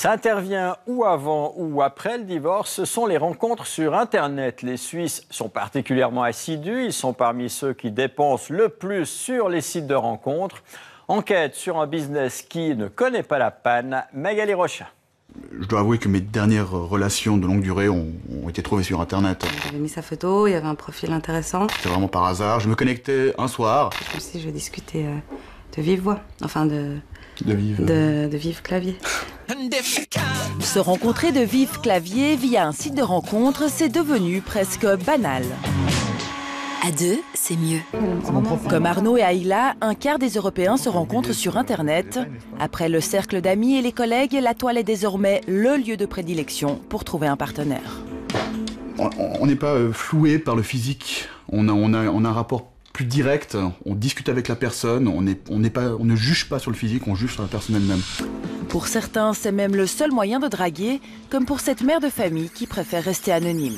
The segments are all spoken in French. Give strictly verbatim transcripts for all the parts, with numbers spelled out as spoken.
Ça intervient ou avant ou après le divorce. Ce sont les rencontres sur Internet. Les Suisses sont particulièrement assidus. Ils sont parmi ceux qui dépensent le plus sur les sites de rencontres. Enquête sur un business qui ne connaît pas la panne. Magali Rochat. Je dois avouer que mes dernières relations de longue durée ont, ont été trouvées sur Internet. J'avais mis sa photo, il y avait un profil intéressant. C'était vraiment par hasard. Je me connectais un soir. Je me suis dit, je vais discuter euh, de vive voix. Enfin, de... De vive... De, de vive clavier. Se rencontrer de vive clavier via un site de rencontre, c'est devenu presque banal. À deux, c'est mieux. Comme Arnaud et Ayla, un quart des Européens se rencontrent sur Internet. Après le cercle d'amis et les collègues, la toile est désormais le lieu de prédilection pour trouver un partenaire. On n'est pas euh, floué par le physique. On a, on, a, on a un rapport plus direct. On discute avec la personne. On, est, on, n'est pas, on ne juge pas sur le physique, on juge sur la personne elle-même. Pour certains, c'est même le seul moyen de draguer, comme pour cette mère de famille qui préfère rester anonyme.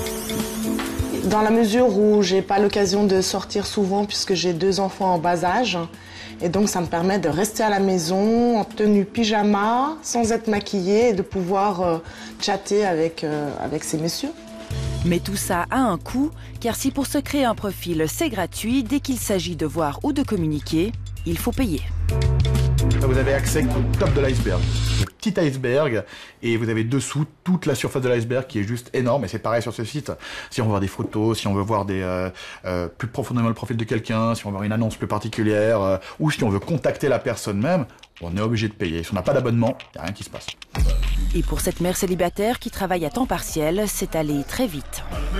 Dans la mesure où j'ai pas l'occasion de sortir souvent puisque j'ai deux enfants en bas âge, et donc ça me permet de rester à la maison en tenue pyjama, sans être maquillée, et de pouvoir euh, chatter avec, euh, avec ces messieurs. Mais tout ça a un coût, car si pour se créer un profil c'est gratuit, dès qu'il s'agit de voir ou de communiquer, il faut payer. Vous avez accès au top de l'iceberg, le petit iceberg, et vous avez dessous toute la surface de l'iceberg qui est juste énorme, et c'est pareil sur ce site. Si on veut voir des photos, si on veut voir des, euh, euh, plus profondément le profil de quelqu'un, si on veut voir une annonce plus particulière, euh, ou si on veut contacter la personne même, on est obligé de payer. Si on n'a pas d'abonnement, il n'y a rien qui se passe. Et pour cette mère célibataire qui travaille à temps partiel, c'est allé très vite.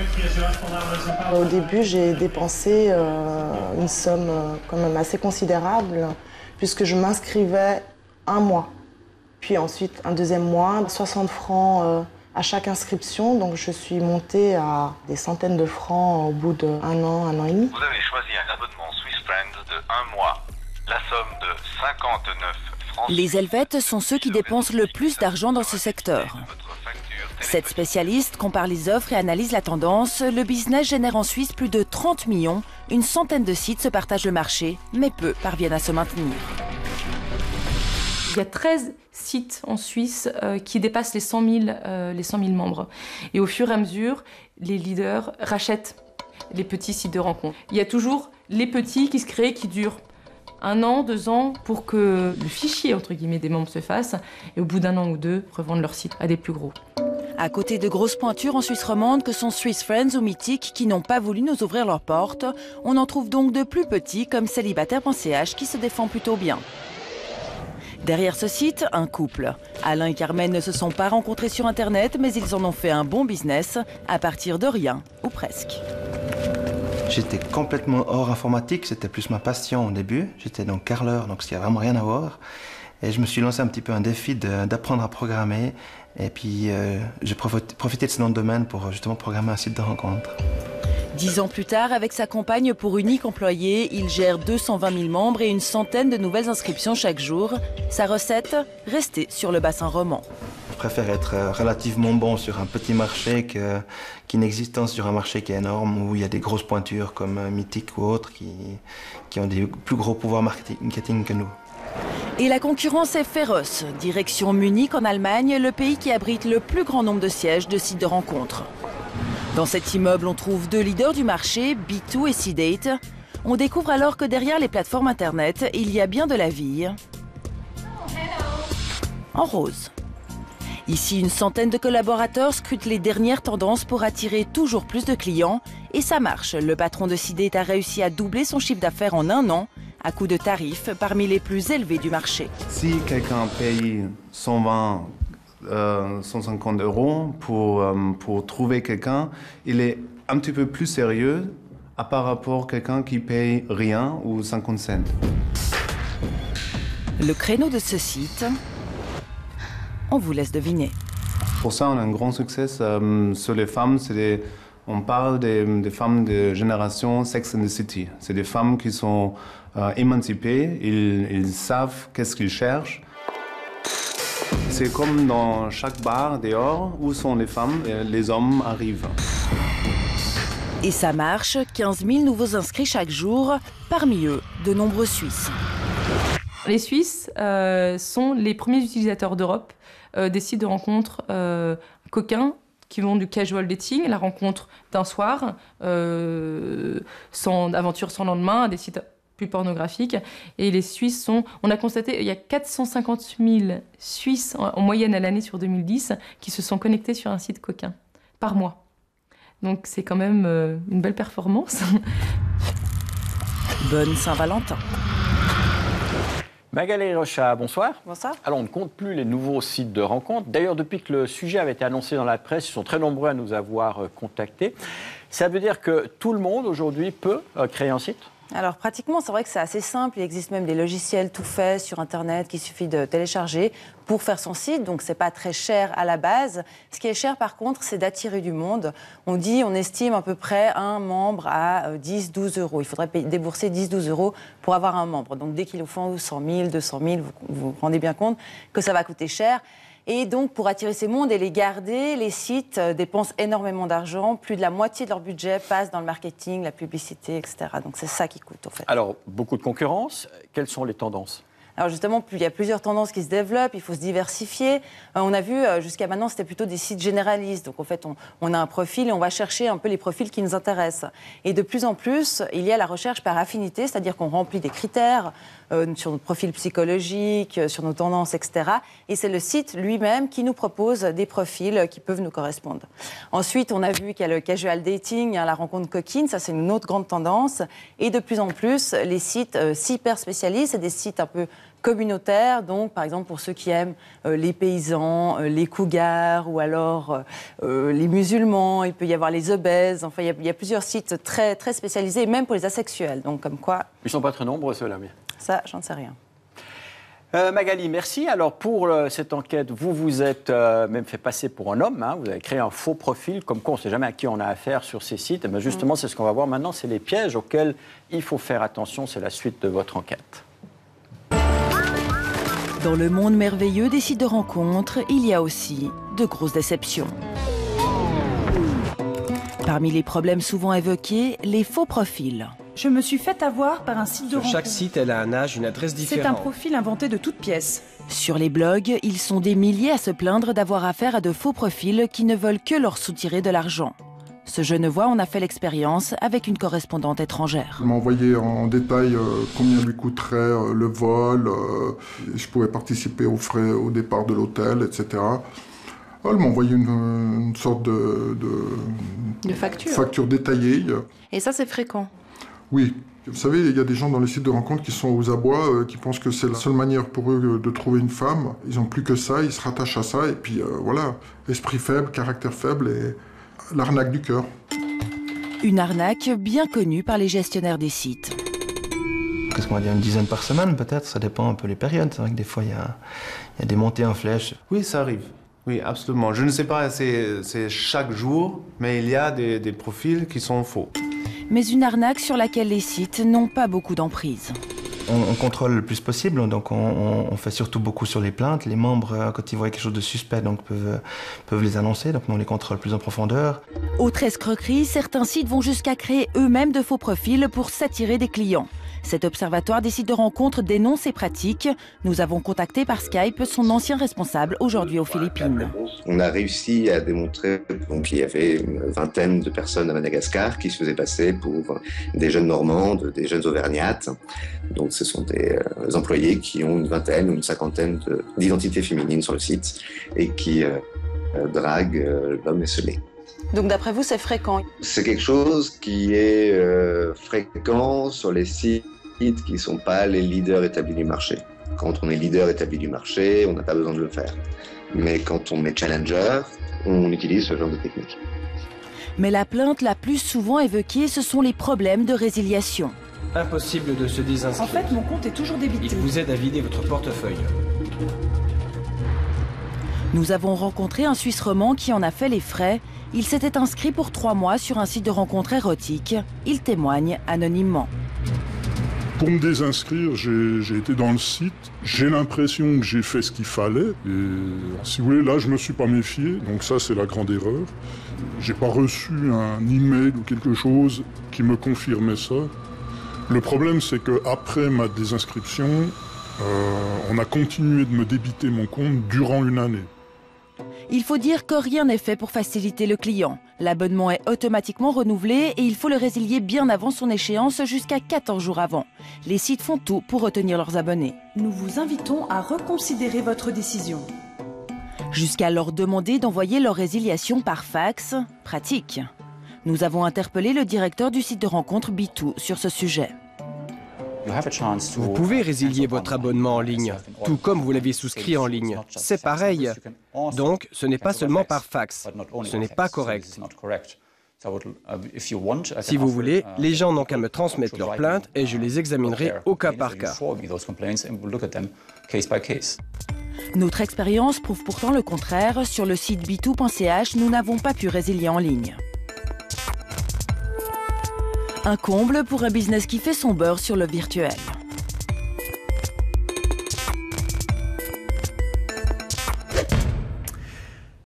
Au début, j'ai dépensé euh, une somme euh, quand même assez considérable, puisque je m'inscrivais un mois. Puis ensuite, un deuxième mois, soixante francs euh, à chaque inscription. Donc je suis montée à des centaines de francs au bout d'un an, un an et demi. Vous avez choisi un abonnement Swiss Friends de un mois. La somme de cinquante-neuf francs. Les Helvètes sont ceux qui dépensent le plus d'argent dans ce secteur. Cette spécialiste compare les offres et analyse la tendance. Le business génère en Suisse plus de trente millions. Une centaine de sites se partagent le marché, mais peu parviennent à se maintenir. Il y a treize sites en Suisse euh, qui dépassent les cent mille, euh, les cent mille membres. Et au fur et à mesure, les leaders rachètent les petits sites de rencontres. Il y a toujours les petits qui se créent, qui durent un an, deux ans, pour que le fichier entre guillemets des membres se fasse. Et au bout d'un an ou deux, revendent leur site à des plus gros. À côté de grosses pointures en Suisse romande que sont Swiss Friends ou Mythique qui n'ont pas voulu nous ouvrir leurs portes, on en trouve donc de plus petits comme célibataire point c h qui se défend plutôt bien. Derrière ce site, un couple. Alain et Carmen ne se sont pas rencontrés sur Internet, mais ils en ont fait un bon business à partir de rien, ou presque. J'étais complètement hors informatique, c'était plus ma passion au début. J'étais donc carreleur, donc il n'y a vraiment rien à voir. Et je me suis lancé un petit peu un défi d'apprendre à programmer. Et puis euh, j'ai profité de ce nom de domaine pour justement programmer un site de rencontre. Dix ans plus tard, avec sa compagne pour unique employé, il gère deux cent vingt mille membres et une centaine de nouvelles inscriptions chaque jour. Sa recette, rester sur le bassin roman. Je préfère être relativement bon sur un petit marché qu'inexistant sur un marché qui est énorme, où il y a des grosses pointures comme Mythique ou autres qui, qui ont des plus gros pouvoirs marketing que nous. Et la concurrence est féroce. Direction Munich en Allemagne, le pays qui abrite le plus grand nombre de sièges de sites de rencontres. Dans cet immeuble, on trouve deux leaders du marché, B deux et C-Date. On découvre alors que derrière les plateformes Internet, il y a bien de la vie. En rose. Ici, une centaine de collaborateurs scrutent les dernières tendances pour attirer toujours plus de clients. Et ça marche. Le patron de C-Date a réussi à doubler son chiffre d'affaires en un an, à coût de tarifs parmi les plus élevés du marché. Si quelqu'un paye cent vingt, euh, cent cinquante euros pour, euh, pour trouver quelqu'un, il est un petit peu plus sérieux à par rapport à quelqu'un qui paye rien ou cinquante cents. Le créneau de ce site, on vous laisse deviner. Pour ça, on a un grand succès euh, sur les femmes. C'est des, on parle des, des femmes de génération Sex and the City. C'est des femmes qui sont euh, émancipées, ils, ils savent qu'est-ce qu'ils cherchent. C'est comme dans chaque bar dehors, où sont les femmes, et les hommes arrivent. Et ça marche, quinze mille nouveaux inscrits chaque jour, parmi eux, de nombreux Suisses. Les Suisses euh, sont les premiers utilisateurs d'Europe euh, des sites de rencontres euh, coquins qui vont du casual dating, la rencontre d'un soir, euh, sans aventure sans lendemain, à des sites plus pornographiques. Et les Suisses sont... On a constaté il y a quatre cent cinquante mille Suisses en, en moyenne à l'année sur deux mille dix qui se sont connectés sur un site coquin par mois. Donc c'est quand même euh, une belle performance. Bonne Saint-Valentin. Magali Rocha, bonsoir. Bonsoir. Alors, on ne compte plus les nouveaux sites de rencontres. D'ailleurs, depuis que le sujet avait été annoncé dans la presse, ils sont très nombreux à nous avoir euh, contactés. Ça veut dire que tout le monde, aujourd'hui, peut euh, créer un site ? Alors pratiquement, c'est vrai que c'est assez simple. Il existe même des logiciels tout faits sur Internet qu'il suffit de télécharger pour faire son site. Donc c'est pas très cher à la base. Ce qui est cher par contre, c'est d'attirer du monde. On dit, on estime à peu près un membre à dix à douze euros. Il faudrait payer, débourser dix à douze euros pour avoir un membre. Donc dès qu'ils nous font cent mille, deux cent mille, vous vous, vous rendez bien compte que ça va coûter cher. Et donc, pour attirer ces mondes et les garder, les sites dépensent énormément d'argent. Plus de la moitié de leur budget passe dans le marketing, la publicité, et cetera. Donc, c'est ça qui coûte, en fait. Alors, beaucoup de concurrence. Quelles sont les tendances ? Alors justement, il y a plusieurs tendances qui se développent, il faut se diversifier. Euh, on a vu, euh, jusqu'à maintenant, c'était plutôt des sites généralistes. Donc en fait, on, on a un profil et on va chercher un peu les profils qui nous intéressent. Et de plus en plus, il y a la recherche par affinité, c'est-à-dire qu'on remplit des critères euh, sur notre profil psychologique, euh, sur nos tendances, et cetera. Et c'est le site lui-même qui nous propose des profils qui peuvent nous correspondre. Ensuite, on a vu qu'il y a le casual dating, hein, la rencontre coquine, ça c'est une autre grande tendance. Et de plus en plus, les sites euh, hyper spécialisés, c'est des sites un peu communautaires, donc par exemple pour ceux qui aiment euh, les paysans, euh, les cougars ou alors euh, les musulmans, il peut y avoir les obèses, enfin il y a, il y a plusieurs sites très, très spécialisés, même pour les asexuels, donc comme quoi... Ils ne sont pas très nombreux ceux-là, mais... Ça, j'en sais rien. Euh, Magali, merci. Alors pour euh, cette enquête, vous vous êtes euh, même fait passer pour un homme, hein. Vous avez créé un faux profil, comme quoi on ne sait jamais à qui on a affaire sur ces sites. Et bien justement, mmh. c'est ce qu'on va voir maintenant, c'est les pièges auxquels il faut faire attention, c'est la suite de votre enquête. Dans le monde merveilleux des sites de rencontres, il y a aussi de grosses déceptions. Parmi les problèmes souvent évoqués, les faux profils. Je me suis fait avoir par un site de Sur rencontre. chaque site, elle a un âge, une adresse différente. C'est un profil inventé de toutes pièces. Sur les blogs, ils sont des milliers à se plaindre d'avoir affaire à de faux profils qui ne veulent que leur soutirer de l'argent. Ce Genevois en a fait l'expérience avec une correspondante étrangère. Elle m'a envoyé en détail euh, combien lui coûterait euh, le vol, euh, je pouvais participer aux frais au départ de l'hôtel, et cetera. Elle m'a envoyé une, une sorte de, de, de facture. facture détaillée. Et ça, c'est fréquent? Oui. Vous savez, il y a des gens dans les sites de rencontres qui sont aux abois, euh, qui pensent que c'est la seule manière pour eux de trouver une femme. Ils n'ont plus que ça, ils se rattachent à ça, et puis euh, voilà, esprit faible, caractère faible, et l'arnaque du cœur. Une arnaque bien connue par les gestionnaires des sites. Qu'est-ce qu'on va dire, une dizaine par semaine peut-être, ça dépend un peu des périodes. C'est vrai que des fois, il y a, il y a des montées en flèche. Oui, ça arrive. Oui, absolument. Je ne sais pas, c'est, c'est chaque jour, mais il y a des, des profils qui sont faux. Mais une arnaque sur laquelle les sites n'ont pas beaucoup d'emprise. On, on contrôle le plus possible, donc on, on, on fait surtout beaucoup sur les plaintes. Les membres, quand ils voient quelque chose de suspect, donc peuvent, peuvent les annoncer, donc nous on les contrôle plus en profondeur. Autre escroquerie, certains sites vont jusqu'à créer eux-mêmes de faux profils pour s'attirer des clients. Cet observatoire des sites de rencontres dénonce ces pratiques. Nous avons contacté par Skype son ancien responsable, aujourd'hui aux Philippines. On a réussi à démontrer qu'il y avait une vingtaine de personnes à Madagascar qui se faisaient passer pour des jeunes Normandes, des jeunes Auvergnates. Donc ce sont des euh, employés qui ont une vingtaine ou une cinquantaine de, d'identités féminines sur le site et qui euh, euh, draguent euh, l'homme esselé. Donc d'après vous, c'est fréquent? C'est quelque chose qui est euh, fréquent sur les sites qui ne sont pas les leaders établis du marché. Quand on est leader établi du marché, on n'a pas besoin de le faire. Mais quand on est challenger, on utilise ce genre de technique. Mais la plainte la plus souvent évoquée, ce sont les problèmes de résiliation. Impossible de se désinscrire. En fait, mon compte est toujours débité. Il vous aide à vider votre portefeuille. Nous avons rencontré un Suisse romand qui en a fait les frais. Il s'était inscrit pour trois mois sur un site de rencontres érotiques. Il témoigne anonymement. Pour me désinscrire, j'ai, j'ai été dans le site. J'ai l'impression que j'ai fait ce qu'il fallait. Et si vous voulez, là, je me suis pas méfié. Donc ça, c'est la grande erreur. J'ai pas reçu un email ou quelque chose qui me confirmait ça. Le problème, c'est qu'après ma désinscription, euh, on a continué de me débiter mon compte durant une année. Il faut dire que rien n'est fait pour faciliter le client. L'abonnement est automatiquement renouvelé et il faut le résilier bien avant son échéance, jusqu'à quatorze jours avant. Les sites font tout pour retenir leurs abonnés. Nous vous invitons à reconsidérer votre décision. Jusqu'à leur demander d'envoyer leur résiliation par fax. Pratique. Nous avons interpellé le directeur du site de rencontre B deux sur ce sujet. Vous pouvez résilier votre abonnement en ligne, tout comme vous l'avez souscrit en ligne. C'est pareil. Donc, ce n'est pas seulement par fax. Ce n'est pas correct. Si vous voulez, les gens n'ont qu'à me transmettre leurs plaintes et je les examinerai au cas par cas. Notre expérience prouve pourtant le contraire. Sur le site b deux point c h, nous n'avons pas pu résilier en ligne. Un comble pour un business qui fait son beurre sur le virtuel.